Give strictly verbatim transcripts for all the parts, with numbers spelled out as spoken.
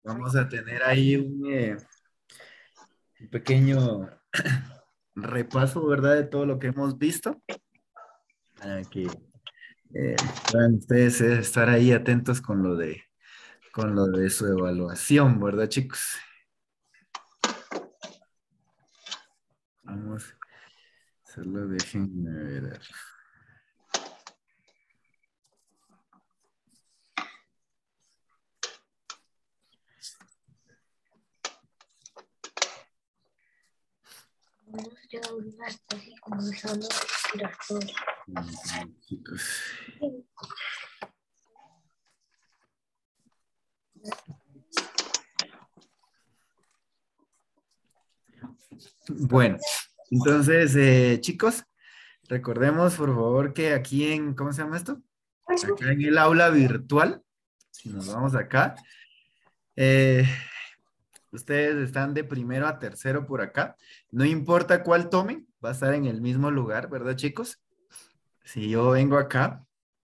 Vamos a tener ahí un, eh, un pequeño repaso, ¿verdad? De todo lo que hemos visto para que eh, puedan ustedes eh, estar ahí atentos con lo de, con lo de su evaluación, ¿verdad, chicos? Vamos, solo déjenme ver. Vamos a hablar así como solo respiratorio. Mm, chicos. Bueno, entonces, eh, chicos, recordemos por favor que aquí en, ¿cómo se llama esto? Acá en el aula virtual, si nos vamos acá, eh, ustedes están de primero a tercero por acá. No importa cuál tomen, va a estar en el mismo lugar, ¿verdad, chicos? Si yo vengo acá,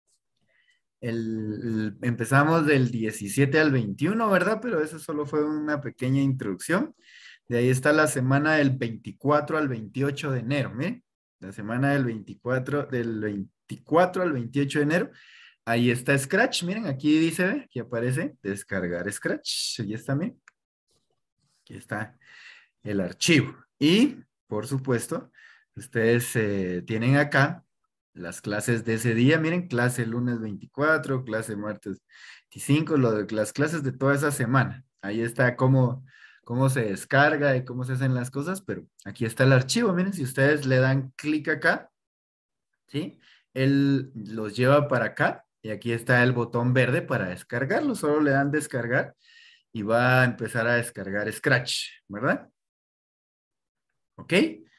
el, el- empezamos del diecisiete al veintiuno, ¿verdad? Pero eso solo fue una pequeña introducción. De ahí está la semana del veinticuatro al veintiocho de enero, ¿miren? La semana del veinticuatro, del veinticuatro al veintiocho de enero. Ahí está Scratch, miren, aquí dice, ¿ve? Aquí aparece descargar Scratch. Ahí está, miren. Aquí está el archivo. Y, por supuesto, ustedes eh, tienen acá las clases de ese día. Miren, clase lunes veinticuatro, clase martes veinticinco, lo de, las clases de toda esa semana. Ahí está cómo, cómo se descarga y cómo se hacen las cosas, pero aquí está el archivo. Miren, si ustedes le dan clic acá, ¿sí? Él los lleva para acá y aquí está el botón verde para descargarlo. Solo le dan descargar y va a empezar a descargar Scratch, ¿verdad? ¿Ok?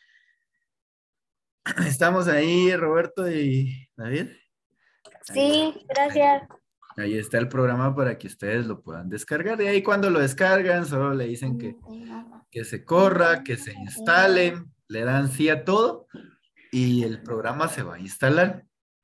Estamos ahí, Roberto y David. Ahí, Sí, ahí, gracias. ahí está el programa para que ustedes lo puedan descargar. Y ahí cuando lo descargan, solo le dicen que, que se corra, que se instale, le dan sí a todo y el programa se va a instalar.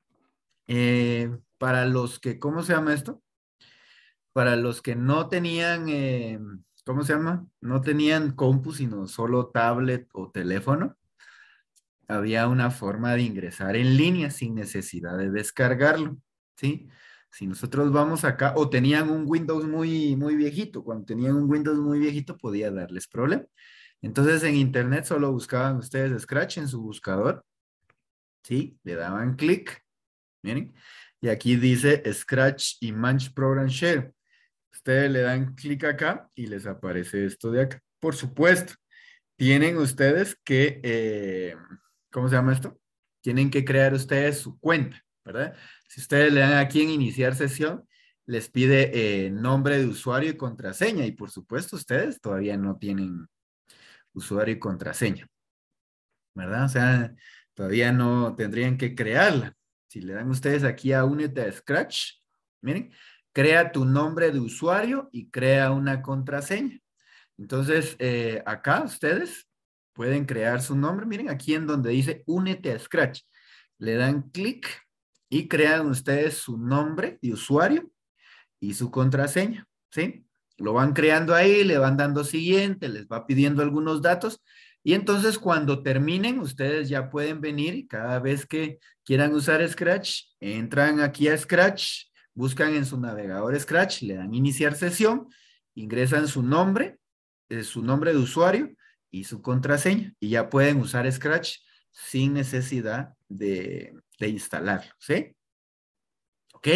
Eh, para los que, ¿cómo se llama esto? Para los que no tenían, eh, ¿cómo se llama? No tenían compu, sino solo tablet o teléfono. Había una forma de ingresar en línea sin necesidad de descargarlo, ¿sí? Si nosotros vamos acá, o tenían un Windows muy, muy viejito, cuando tenían un Windows muy viejito podía darles problema. Entonces en Internet solo buscaban ustedes Scratch en su buscador, ¿sí? Le daban clic, miren, y aquí dice Scratch Image Program Share. Ustedes le dan clic acá y les aparece esto de acá. Por supuesto, tienen ustedes que, eh, ¿cómo se llama esto? Tienen que crear ustedes su cuenta, ¿verdad? Si ustedes le dan aquí en iniciar sesión, les pide eh, nombre de usuario y contraseña y por supuesto ustedes todavía no tienen usuario y contraseña, ¿verdad? O sea, todavía no tendrían que crearla. Si le dan ustedes aquí a Únete a Scratch, miren, crea tu nombre de usuario y crea una contraseña. Entonces, eh, acá ustedes pueden crear su nombre. Miren aquí en donde dice Únete a Scratch. Le dan clic y crean ustedes su nombre de usuario y su contraseña, ¿sí? Lo van creando ahí, le van dando siguiente, les va pidiendo algunos datos y entonces cuando terminen, ustedes ya pueden venir y cada vez que quieran usar Scratch, entran aquí a Scratch, buscan en su navegador Scratch, le dan iniciar sesión, ingresan su nombre, eh, su nombre de usuario y su contraseña y ya pueden usar Scratch sin necesidad de, de instalarlo, ¿sí? ¿Ok?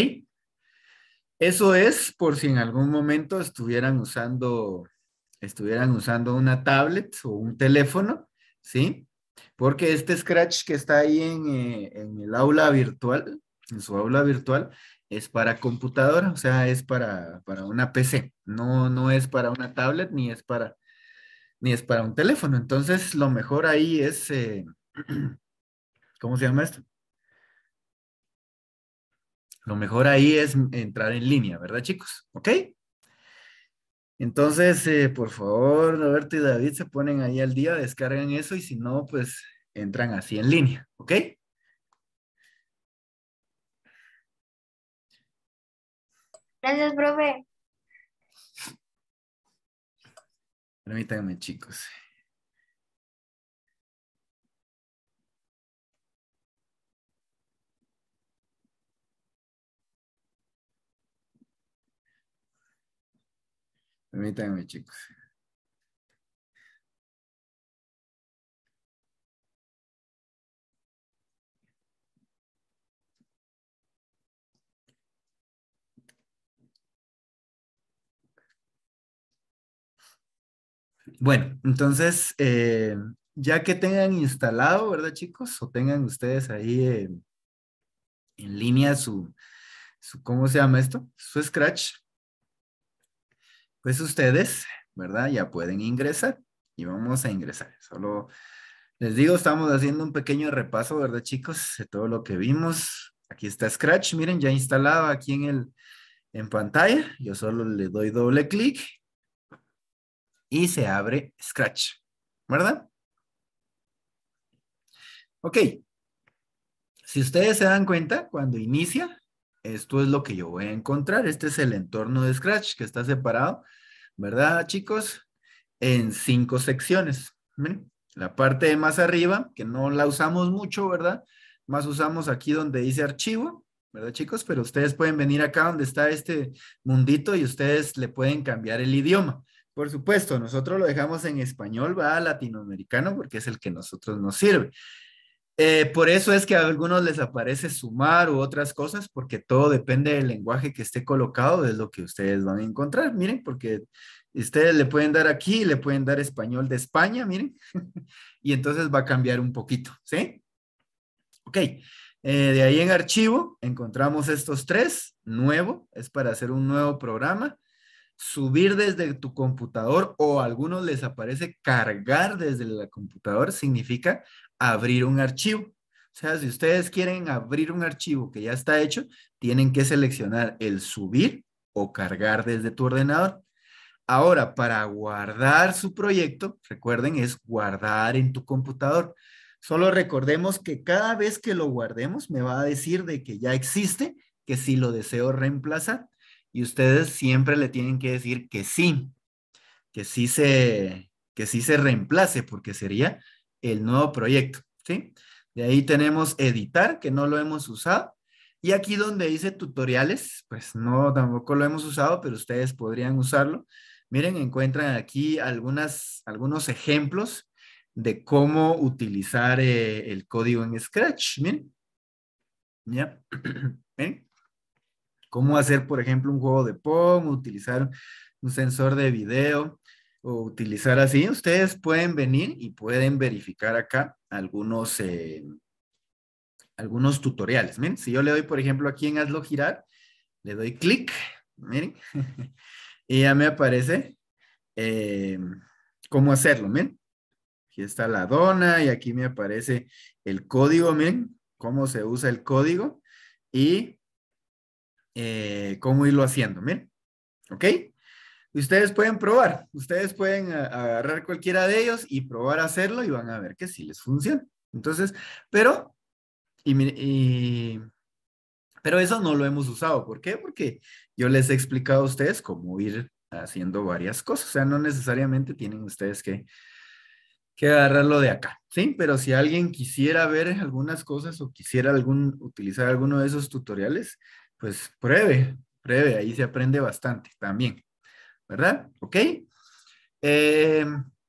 Eso es por si en algún momento estuvieran usando, estuvieran usando una tablet o un teléfono, ¿sí? Porque este Scratch que está ahí en, eh, en el aula virtual, en su aula virtual, es para computadora, o sea, es para, para una P C, no, no es para una tablet ni es para, ni es para un teléfono. Entonces, lo mejor ahí es, eh, ¿cómo se llama esto? Lo mejor ahí es entrar en línea, ¿verdad, chicos? ¿Ok? Entonces, eh, por favor, Roberto y David se ponen ahí al día, descargan eso y si no, pues entran así en línea, ¿ok? Gracias, profe. Permítanme, chicos. Permítanme, chicos. Bueno, entonces, eh, ya que tengan instalado, ¿verdad, chicos? O tengan ustedes ahí eh, en línea su, su, ¿cómo se llama esto? Su Scratch. Pues ustedes, ¿verdad? Ya pueden ingresar y vamos a ingresar. Solo les digo, estamos haciendo un pequeño repaso, ¿verdad, chicos? De todo lo que vimos. Aquí está Scratch, miren, ya instalado aquí en el, en pantalla. Yo solo le doy doble clic y se abre Scratch, ¿verdad? Ok, si ustedes se dan cuenta, cuando inicia, esto es lo que yo voy a encontrar. Este es el entorno de Scratch que está separado, ¿verdad, chicos? En cinco secciones. Miren, la parte de más arriba, que no la usamos mucho, ¿verdad? Más usamos aquí donde dice archivo, ¿verdad, chicos? Pero ustedes pueden venir acá donde está este mundito y ustedes le pueden cambiar el idioma. Por supuesto, nosotros lo dejamos en español, va latinoamericano, porque es el que a nosotros nos sirve. Eh, por eso es que a algunos les aparece sumar u otras cosas, porque todo depende del lenguaje que esté colocado, es lo que ustedes van a encontrar. Miren, porque ustedes le pueden dar aquí, le pueden dar español de España, miren, y entonces va a cambiar un poquito, ¿sí? Ok, eh, de ahí en archivo encontramos estos tres, nuevo, es para hacer un nuevo programa, subir desde tu computador o a algunos les aparece cargar desde la computadora, significa abrir un archivo. O sea, si ustedes quieren abrir un archivo que ya está hecho, tienen que seleccionar el subir o cargar desde tu ordenador. Ahora, para guardar su proyecto, recuerden, es guardar en tu computador. Solo recordemos que cada vez que lo guardemos, me va a decir de que ya existe, que si lo deseo reemplazar. Y ustedes siempre le tienen que decir que sí, que sí se, que sí se reemplace, porque sería el nuevo proyecto, ¿sí? De ahí tenemos editar, que no lo hemos usado. Y aquí donde dice tutoriales, pues no, tampoco lo hemos usado, pero ustedes podrían usarlo. Miren, encuentran aquí algunas, algunos ejemplos de cómo utilizar eh, el código en Scratch. Miren, ¿ya? ¿Ven? Cómo hacer, por ejemplo, un juego de Pong, utilizar un sensor de video o utilizar así. Ustedes pueden venir y pueden verificar acá algunos, eh, algunos tutoriales. Miren, si yo le doy, por ejemplo, aquí en Hazlo Girar, le doy clic, miren, y ya me aparece eh, cómo hacerlo, miren. Aquí está la dona y aquí me aparece el código, miren, cómo se usa el código y eh, cómo irlo haciendo, miren. ¿Ok? Ustedes pueden probar, ustedes pueden a- agarrar cualquiera de ellos y probar a hacerlo y van a ver que sí les funciona. Entonces, pero, y, mi- y- pero eso no lo hemos usado. ¿Por qué? Porque yo les he explicado a ustedes cómo ir haciendo varias cosas. O sea, no necesariamente tienen ustedes que, que agarrarlo de acá, ¿sí? Pero si alguien quisiera ver algunas cosas o quisiera algún, utilizar alguno de esos tutoriales, pues pruebe, pruebe, ahí se aprende bastante también, ¿verdad? ¿Ok? Eh,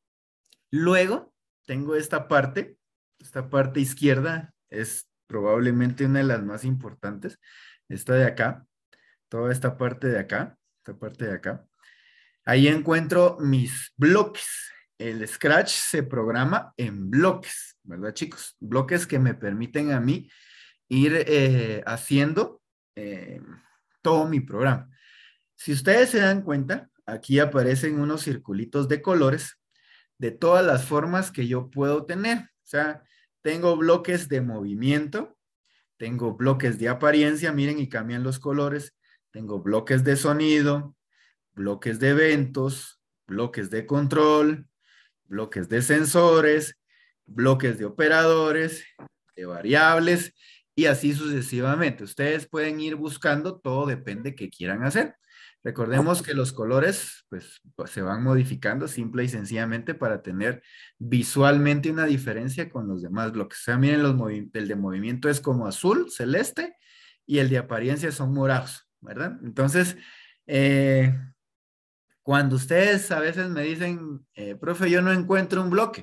luego tengo esta parte, esta parte izquierda es probablemente una de las más importantes, esta de acá, toda esta parte de acá, esta parte de acá. Ahí encuentro mis bloques. El Scratch se programa en bloques, ¿verdad, chicos? Bloques que me permiten a mí ir eh, haciendo eh, todo mi programa. Si ustedes se dan cuenta, aquí aparecen unos circulitos de colores de todas las formas que yo puedo tener. O sea, tengo bloques de movimiento, tengo bloques de apariencia, miren, y cambian los colores. Tengo bloques de sonido, bloques de eventos, bloques de control, bloques de sensores, bloques de operadores, de variables y así sucesivamente. Ustedes pueden ir buscando, todo depende de qué quieran hacer. Recordemos que los colores pues, pues, se van modificando simple y sencillamente para tener visualmente una diferencia con los demás bloques. O sea, miren, los el de movimiento es como azul, celeste, y el de apariencia son morados, ¿verdad? Entonces, eh, cuando ustedes a veces me dicen, eh, profe, yo no encuentro un bloque,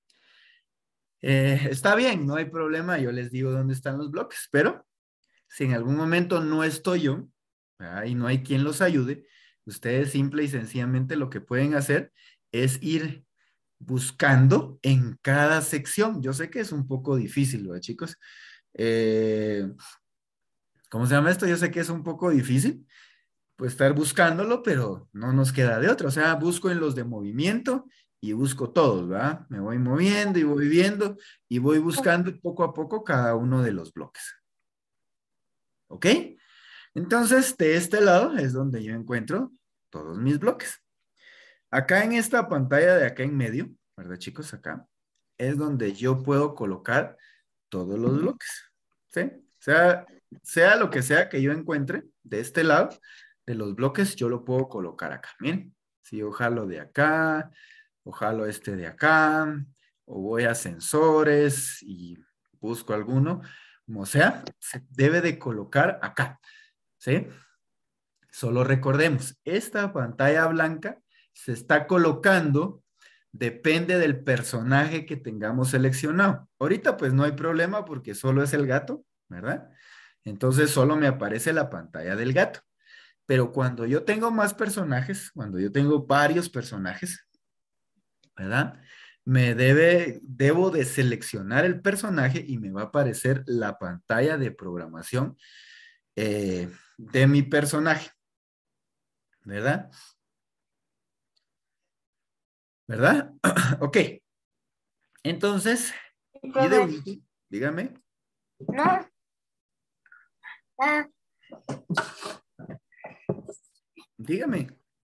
eh, está bien, no hay problema, yo les digo dónde están los bloques, pero si en algún momento no estoy yo, ¿verdad? Y no hay quien los ayude, ustedes simple y sencillamente lo que pueden hacer es ir buscando en cada sección. Yo sé que es un poco difícil, ¿verdad, chicos? Eh, ¿Cómo se llama esto? Yo sé que es un poco difícil, pues estar buscándolo, pero no nos queda de otra. O sea, busco en los de movimiento y busco todos, ¿verdad? Me voy moviendo y voy viendo y voy buscando poco a poco cada uno de los bloques. ¿Ok? Entonces, de este lado es donde yo encuentro todos mis bloques. Acá en esta pantalla de acá en medio, ¿verdad, chicos? Acá es donde yo puedo colocar todos los bloques, ¿sí? O sea, sea lo que sea que yo encuentre de este lado de los bloques, yo lo puedo colocar acá. Miren, si yo jalo de acá, o jalo este de acá, o voy a sensores y busco alguno, como sea, se debe de colocar acá, ¿sí? Solo recordemos, esta pantalla blanca se está colocando, depende del personaje que tengamos seleccionado. Ahorita pues no hay problema porque solo es el gato, ¿verdad? Entonces solo me aparece la pantalla del gato. Pero cuando yo tengo más personajes, cuando yo tengo varios personajes, ¿verdad? Me debe, debo de seleccionar el personaje y me va a aparecer la pantalla de programación eh, de mi personaje. ¿Verdad? ¿Verdad? Ok. Entonces, Sí, y de profe. último, dígame. No. Ah, Dígame.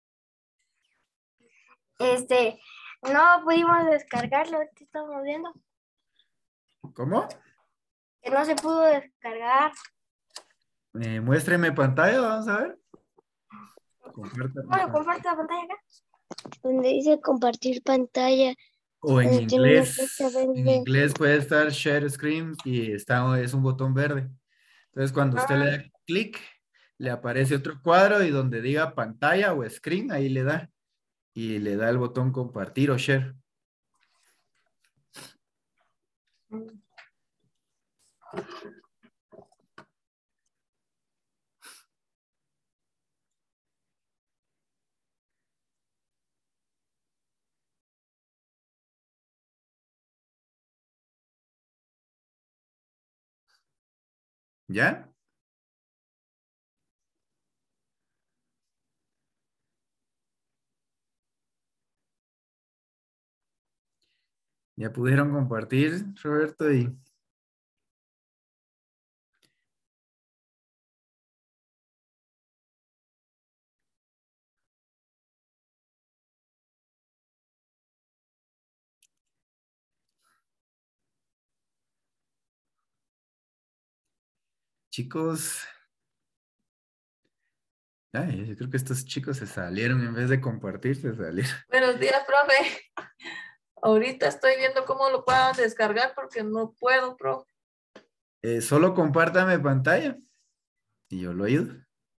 este, no pudimos descargarlo, ahorita estamos viendo. ¿Cómo? Que no se pudo descargar. Eh, muéstreme pantalla, vamos a ver. Comparta mi Bueno, pantalla. comparte la pantalla acá. Donde dice compartir pantalla, O en donde tiene una flecha inglés. En verde. inglés puede estar share screen y está, es un botón verde. Entonces, cuando usted le Ah, da clic, le aparece otro cuadro y donde diga pantalla o screen, ahí le da. Y le da el botón compartir o share. ¿Ya? Ya pudieron compartir, Roberto, y chicos. Ay, yo creo que estos chicos se salieron en vez de compartir, se salieron. Buenos días, profe. Ahorita estoy viendo cómo lo puedo descargar porque no puedo, profe. Eh, solo compártame pantalla y yo lo ayudo.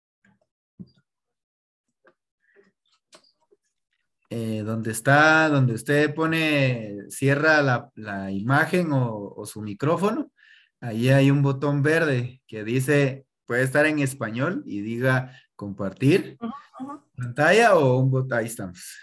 Eh, donde está, donde usted pone, cierra la, la imagen o, o su micrófono, ahí hay un botón verde que dice, puede estar en español y diga compartir Ujú, ujú. pantalla o un botón, ahí estamos.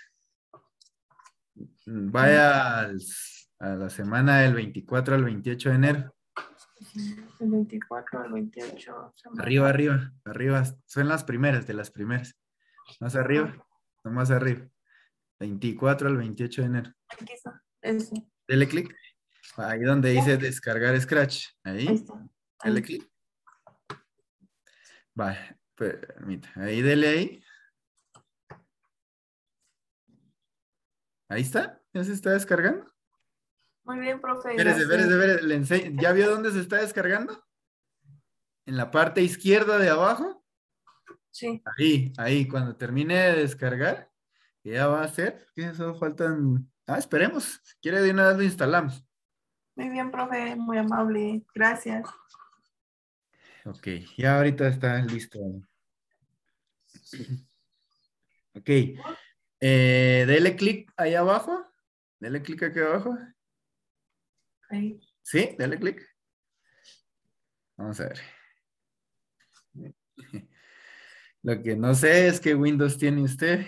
Vaya al- a la semana del veinticuatro al veintiocho de enero. El veinticuatro al veintiocho. Arriba, Semana. arriba, arriba. Son las primeras, de las primeras. Más arriba, no más arriba. veinticuatro al veintiocho de enero. Aquí está. Ese. Dele clic. Ahí donde dice descargar Scratch. Ahí Ahí. está. Dele Ahí. clic. Vale. Permita. Ahí dele ahí. Ahí está. Ya se está descargando. Muy bien, profe. Espérese, espérese, Gracias. espérese. Le ense- ¿Ya vio dónde se está descargando? En la parte izquierda de abajo. Sí. Ahí, ahí, cuando termine de descargar, que ya va a ser, que solo faltan, ah, esperemos, si quiere de una vez lo instalamos. Muy bien, profe, muy amable. Gracias. Ok, ya ahorita está listo. Ok, eh, dele clic ahí abajo, dele clic aquí abajo, Ahí. sí, dele clic. Vamos a ver. Lo que no sé es qué Windows tiene usted.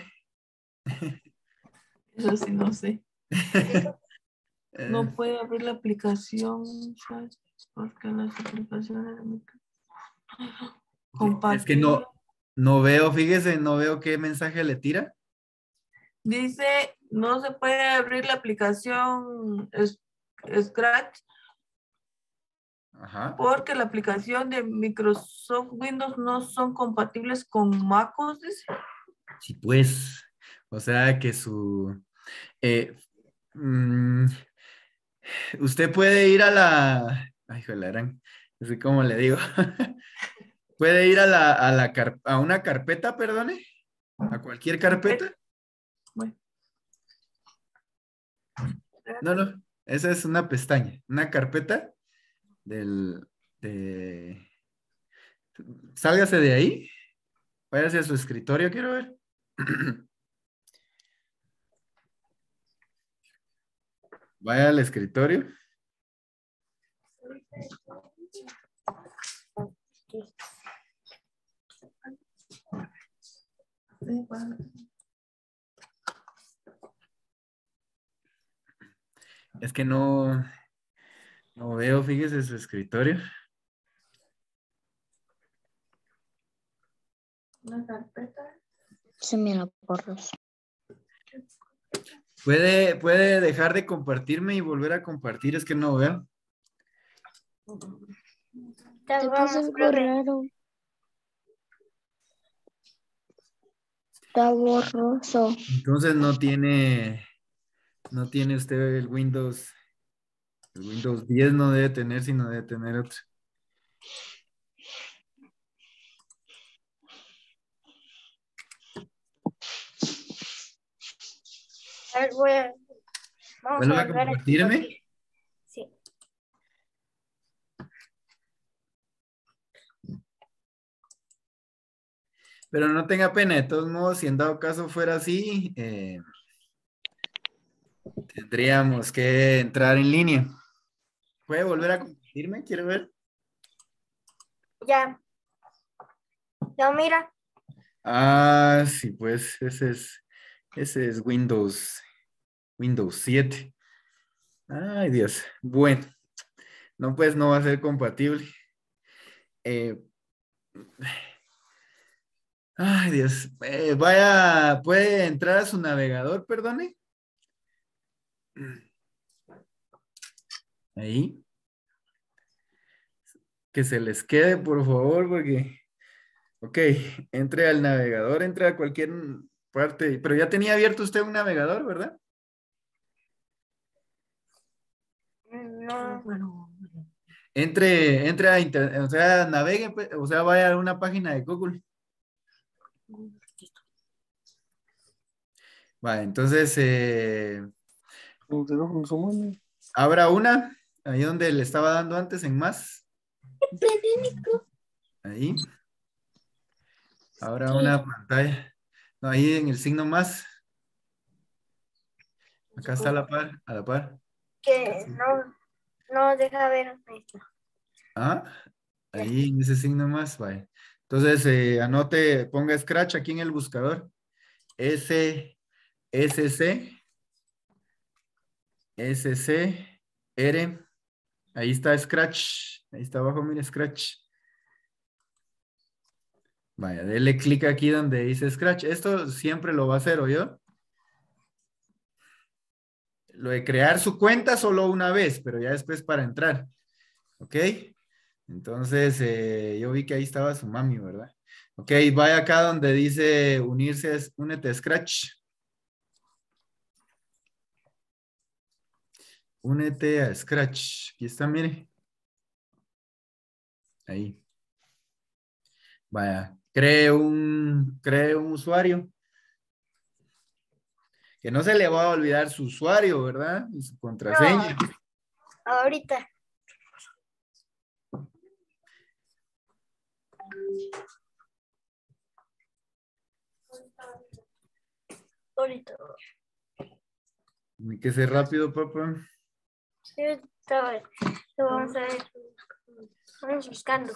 Eso sí, no sé. Eh, No puede abrir la aplicación, ¿sabes? Porque las aplicaciones de mi- es que compartir. no, no veo, fíjese, no veo qué mensaje le tira. Dice, no se puede abrir la aplicación es- Scratch Ajá. porque la aplicación de Microsoft Windows no son compatibles con MacOS, dice. Sí, pues, o sea que su, eh, mm, usted puede ir a la, ay, jolarán, no sé cómo le digo, puede ir a la, a la, car- a una carpeta, perdone, a cualquier carpeta. Bueno, No, no, esa es una pestaña, una carpeta del, de, sálgase de ahí, váyase a su escritorio, quiero ver. Vaya al escritorio. sí, bueno. Es que no, no veo, fíjese su escritorio. Una carpeta. Se mira porros. ¿Puede, puede dejar de compartirme y volver a compartir? Es que no veo. Ya Te pasa vamos, algo profe. raro. Está borroso. Entonces no tiene, no tiene usted el Windows, el Windows diez no debe tener, sino debe tener otro. A ver, voy a, vamos a ¿Vuelve a volver a compartirme? compartir. Sí. Pero no tenga pena, de todos modos, si en dado caso fuera así, eh, tendríamos que entrar en línea. ¿Puede volver a compartirme? Quiero ver. Ya. Ya, mira. Ah, sí, pues ese es, ese es Windows, Windows siete. Ay, Dios. Bueno, no, pues no va a ser compatible. Eh, ay, Dios. Eh, vaya, ¿puede entrar a su navegador, perdone? Ahí. Que se les quede, por favor, porque... Ok, entre al navegador, entre a cualquier parte. Pero ya tenía abierto usted un navegador, ¿verdad? No. Bueno, Entre, entre a internet, o sea, navegue, pues, o sea, vaya a una página de Google. Vale, entonces, eh, abra una, ahí donde le estaba dando antes en más. Ahí, abra Sí. una pantalla. No, ahí en el signo más. Acá está a la par, a la par. Que Sí. no, no deja ver. Ahí está. Ah, Ya. ahí en ese signo más, vaya. Entonces, eh, anote, ponga Scratch aquí en el buscador. S, S, C, S, C, R. Ahí está Scratch. Ahí está abajo, mire Scratch. Vaya, dele clic aquí donde dice Scratch. Esto siempre lo va a hacer, ¿o yo? Lo de crear su cuenta solo una vez, pero ya después para entrar. ¿Ok? Entonces, eh, yo vi que ahí estaba su mami, ¿verdad? Ok, vaya acá donde dice unirse, únete a Scratch. Únete a Scratch. Aquí está, mire. Ahí. Vaya. Cree un, cree un usuario. Que no se le va a olvidar su usuario, ¿verdad? Y su contraseña. No, ahorita. Ahorita. Tiene que ser rápido, papá. Sí, está bien. Lo vamos a ver. Vamos buscando.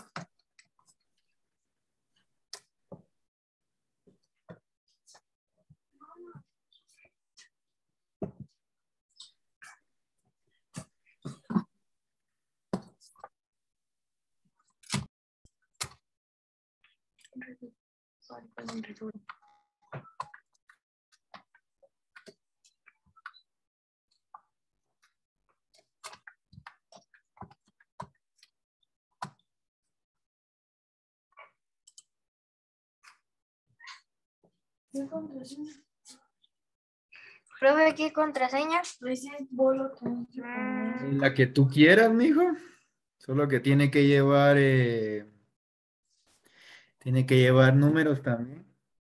Profe, ¿qué contraseña? Mm, La que tú quieras, mijo. Solo que tiene que llevar, eh, tiene que llevar números también.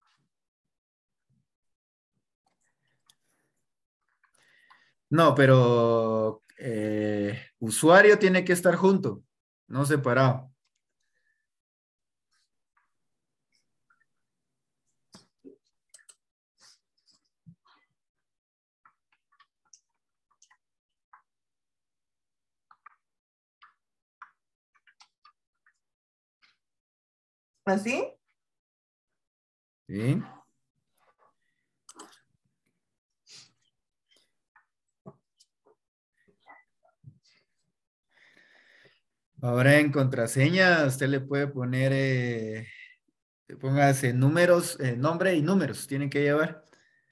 No, pero eh, usuario tiene que estar junto, no separado. ¿Así? ¿Sí? Ahora en contraseña usted le puede poner, eh, póngase números, eh, nombre y números, tienen que llevar.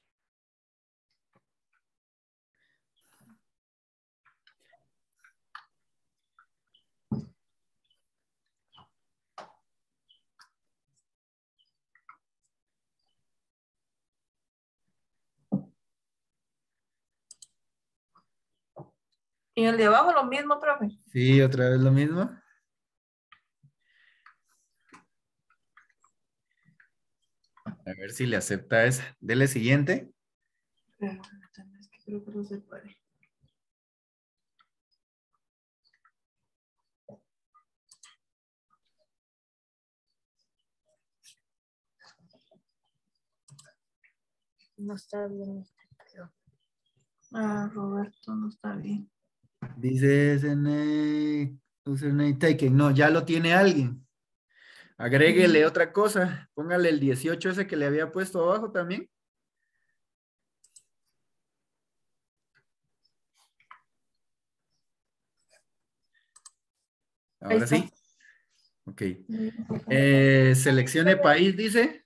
Y el de abajo lo mismo, profe. Sí, otra vez lo mismo. A ver si le acepta esa. Dele siguiente. Pero, es que creo que no se puede. no está bien. Ah, Roberto, no está bien. Dice S N username taken. No, ya lo tiene alguien. Agréguele otra cosa. Póngale el dieciocho ese que le había puesto abajo también. Ahí Ahora está. sí. Ok. Eh, seleccione país, dice.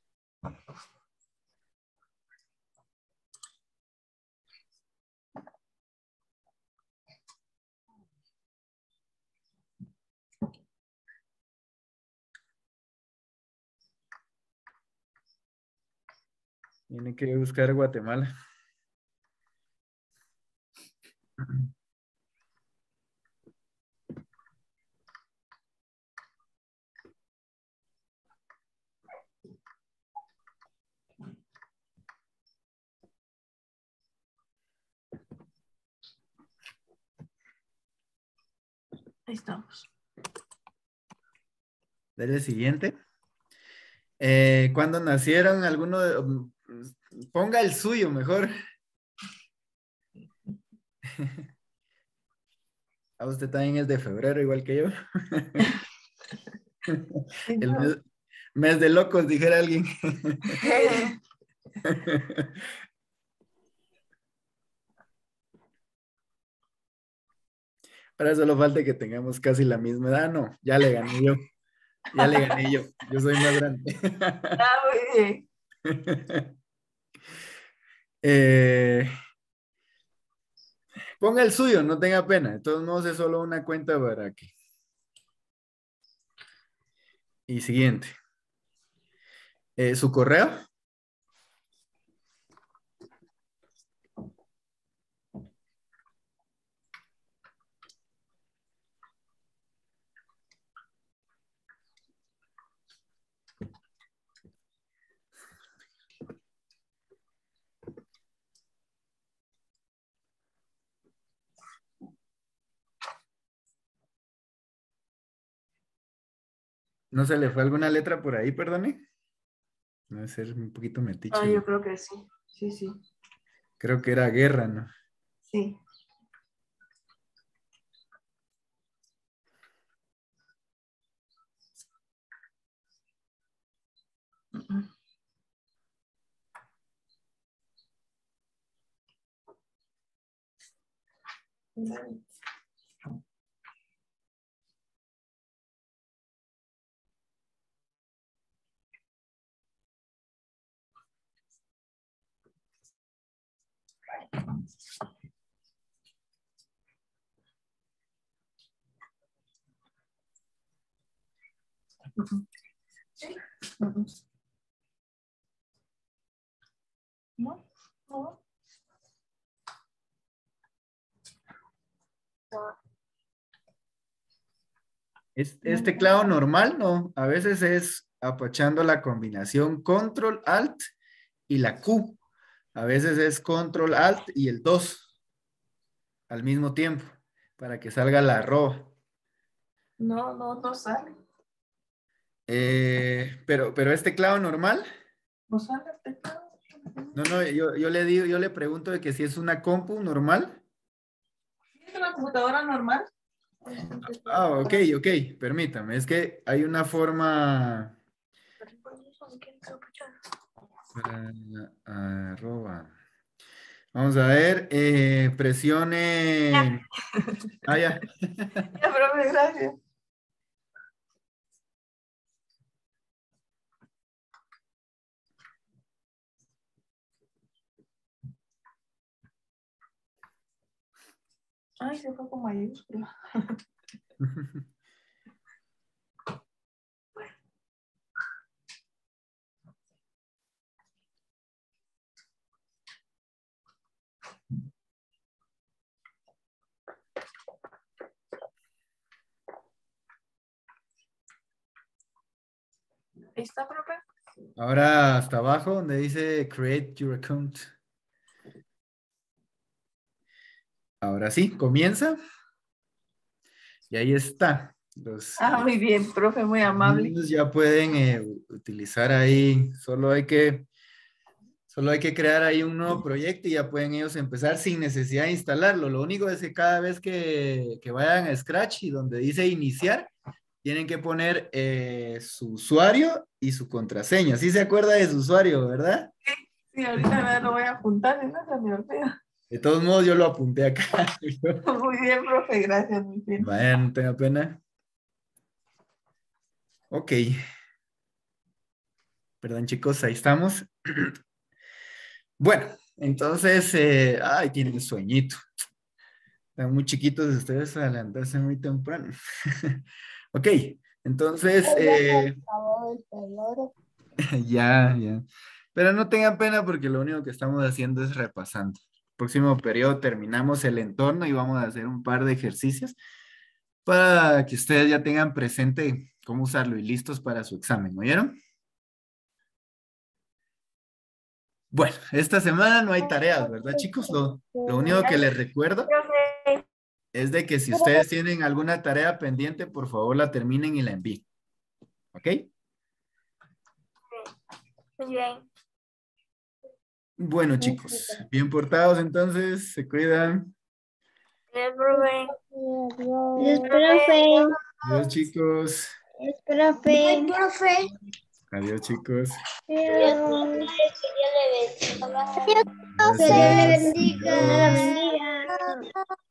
Tiene que buscar Guatemala. Ahí estamos. Dele siguiente. Eh, ¿cuándo nacieron? Alguno de- mm, ponga el suyo mejor. A usted también es de febrero, igual que yo. El mes, mes de locos, dijera alguien. Ahora solo falta que tengamos casi la misma edad. No, ya le gané yo. Ya le gané yo. Yo soy más grande. Ah, muy bien. Eh, ponga el suyo, no tenga pena. De todos modos, es solo una cuenta para que. Y siguiente. Eh, ¿su correo? ¿No se le fue alguna letra por ahí, perdone? No debe ser un poquito metiche. Ah, yo creo que sí. Sí, sí. Creo que era guerra, ¿no? Sí. No, no. ¿Es, es teclado normal? No. A veces es apachando la combinación Control Alt y la Q. A veces es Control Alt y el dos al mismo tiempo para que salga la arroba. No, no, no sale. Eh, pero, pero ¿es teclado normal? No sale el teclado. No, no, yo, yo le digo, yo le pregunto de que si es una compu normal. ¿Es una computadora normal? Ah, ok, ok, permítame. Es que hay una forma para arroba. Vamos a ver, eh, presione. Ah, ya. Ya, profe, gracias. Ay, se fue con mayúscula. Ahí está, profe. Ahora hasta abajo donde dice Create Your Account. Ahora sí, comienza. Y ahí está. Los, Ah, muy bien, profe, muy los amable. niños ya pueden eh, utilizar ahí. Solo hay que, solo hay que crear ahí un nuevo proyecto y ya pueden ellos empezar sin necesidad de instalarlo. Lo único es que cada vez que, que vayan a Scratch y donde dice iniciar, tienen que poner eh, su usuario y su contraseña. Sí se acuerda de su usuario, ¿verdad? Sí, ahorita me lo voy a apuntar y no se me olvida. De todos modos, yo lo apunté acá. Muy bien, profe, gracias, muy bien. Vayan, no tenga pena. Ok. Perdón, chicos, ahí estamos. Bueno, entonces, eh, ay, tienen sueñito. Están muy chiquitos ustedes a levantarse muy temprano. Ok, entonces, eh, ya, ya. Pero no tengan pena porque lo único que estamos haciendo es repasando. Próximo periodo terminamos el entorno y vamos a hacer un par de ejercicios para que ustedes ya tengan presente cómo usarlo y listos para su examen, ¿oyeron? Bueno, esta semana no hay tareas, ¿verdad, chicos? Lo, lo único que les recuerdo Profe, es de que si ustedes tienen alguna tarea pendiente, por favor la terminen y la envíen. ¿Ok? muy bien. Bueno, chicos, bien portados entonces, se cuidan. Gracias, profe. Es profe, Adiós, chicos. es profe. Profe. Adiós, chicos. Adiós. Que Dios le bendiga. Adiós. Que Dios Gracias. le bendiga. Adiós. bendiga.